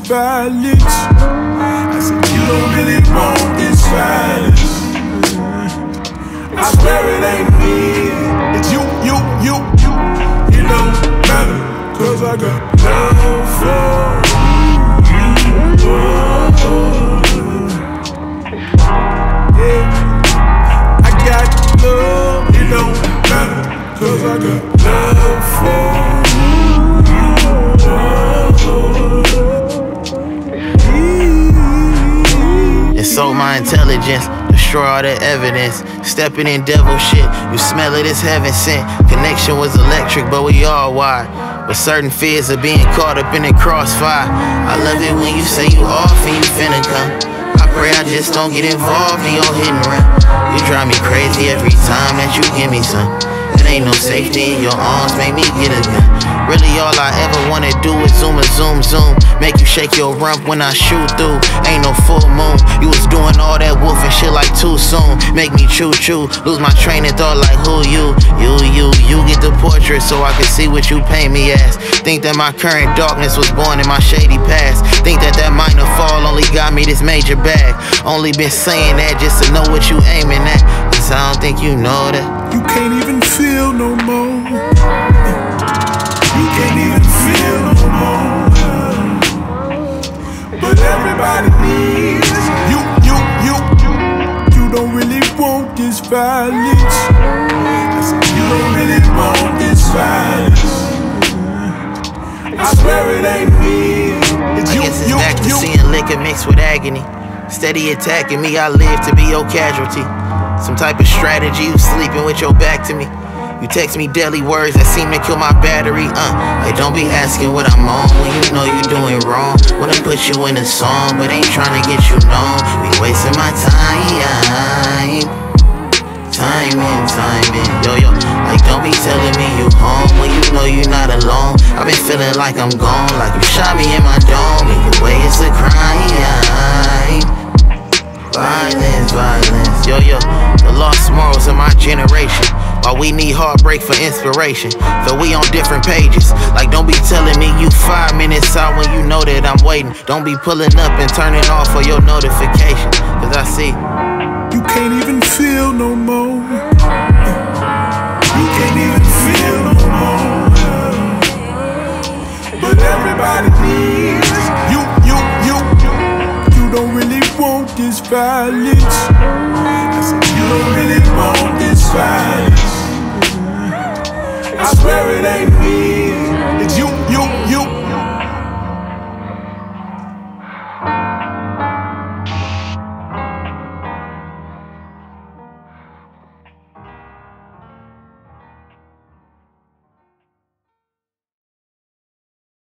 violence. I said, you don't really want this violence. I swear it ain't me. It's you. It don't matter, 'cause I got love for you. Yeah, I got love. It don't matter, 'cause I got love for you. Insult my intelligence, destroy all the evidence. Stepping in devil shit, you smell it, it's heaven sent. Connection was electric, but we all wired. But certain fears of being caught up in the crossfire. I love it when you say you off and you finna come. I pray I just don't get involved in your hidden run. You drive me crazy every time that you give me some. There ain't no safety in your arms, make me get a gun. Really all I ever wanna do is zoom. Make you shake your rump when I shoot through. Ain't no full moon. You was doing all that wolfing shit like too soon. Make me choo. Lose my train of thought like who you? You get the portrait so I can see what you paint me as. Think that my current darkness was born in my shady past. Think that minor fall only got me this major bag. Only been saying that just to know what you aiming at. 'Cause I don't think you know that. You can't even feel no more. You can't even feel no more. But everybody needs you. You don't really want this violence. I said, you don't really want this violence. I swear it ain't me. It's you. I guess it's back to seeing liquor mixed with agony. Steady attacking me, I live to be your casualty. Some type of strategy, you sleeping with your back to me. You text me deadly words that seem to kill my battery. Like don't be asking what I'm on when you know you're doing wrong. Wanna put you in a song, but ain't trying to get you known. Be wasting my time. Timing. Yo. Like don't be telling me you home when you know you're not alone. I've been feeling like I'm gone, like you shot me in my dome. Either way, it's a crime. Violence. Yo. The lost morals of my generation. While we need heartbreak for inspiration. So we on different pages. Like don't be telling me you 5 minutes out when you know that I'm waiting. Don't be pulling up and turning off for your notification. 'Cause I see you can't even feel no more. You can't even feel no more. But everybody needs you. You don't really want this violence. I said, you don't really want this violence. I swear it ain't me. It's you.